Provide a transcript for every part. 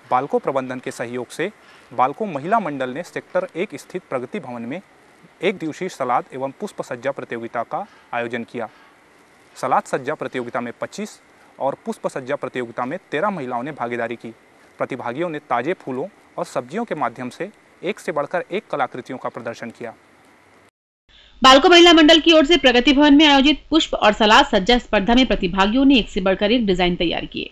बाल्को प्रबंधन के सहयोग से बाल्को महिला मंडल ने सेक्टर 1 स्थित प्रगति भवन में एक दिवसीय सलाद एवं पुष्प सज्जा प्रतियोगिता का आयोजन किया। सलाद सज्जा प्रतियोगिता में 25 और पुष्प सज्जा प्रतियोगिता में 13 महिलाओं ने भागीदारी की। प्रतिभागियों ने ताजे फूलों और सब्जियों के माध्यम से एक से बढ़कर एक कलाकृतियों का प्रदर्शन किया। बाल्को महिला मंडल की ओर से प्रगति भवन में आयोजित पुष्प और सलाद सज्जा स्पर्धा में प्रतिभागियों ने एक से बढ़कर एक डिजाइन तैयार किए।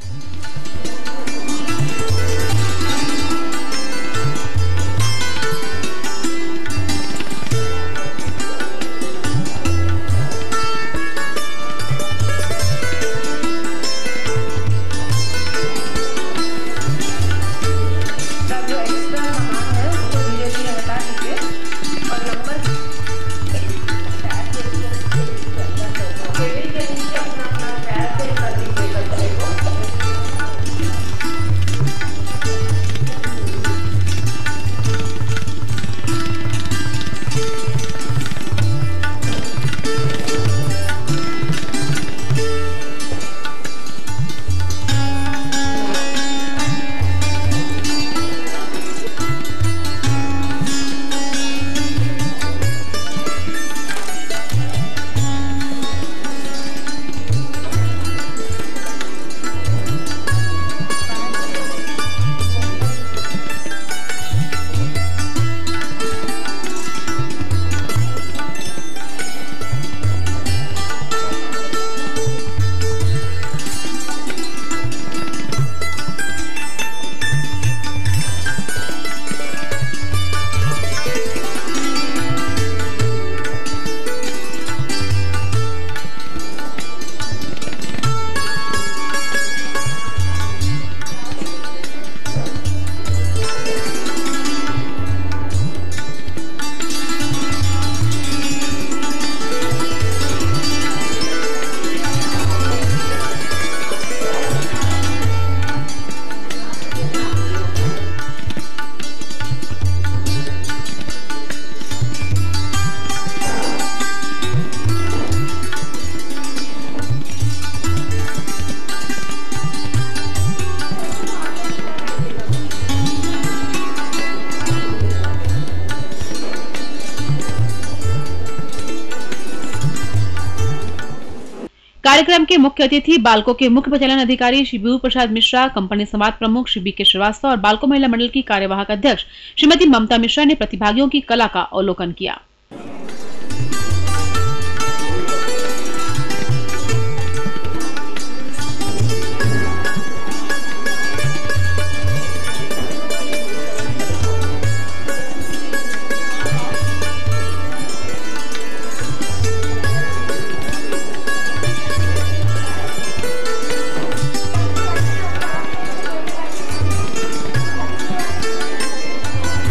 कार्यक्रम के मुख्य अतिथि बाल्को के मुख्य प्रचालन अधिकारी श्री विभू प्रसाद मिश्रा, कंपनी समाज प्रमुख श्री बी के श्रीवास्तव और बाल्को महिला मंडल की कार्यवाहक अध्यक्ष श्रीमती ममता मिश्रा ने प्रतिभागियों की कला का अवलोकन किया।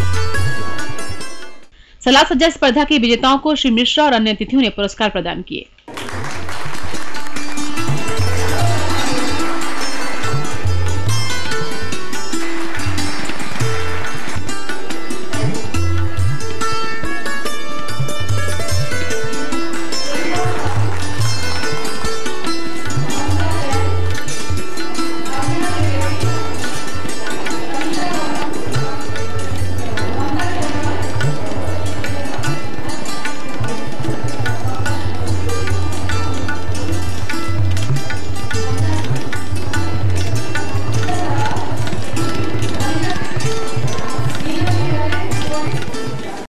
सलाद सज्जा स्पर्धा के विजेताओं को श्री मिश्रा और अन्य अतिथियों ने पुरस्कार प्रदान किए।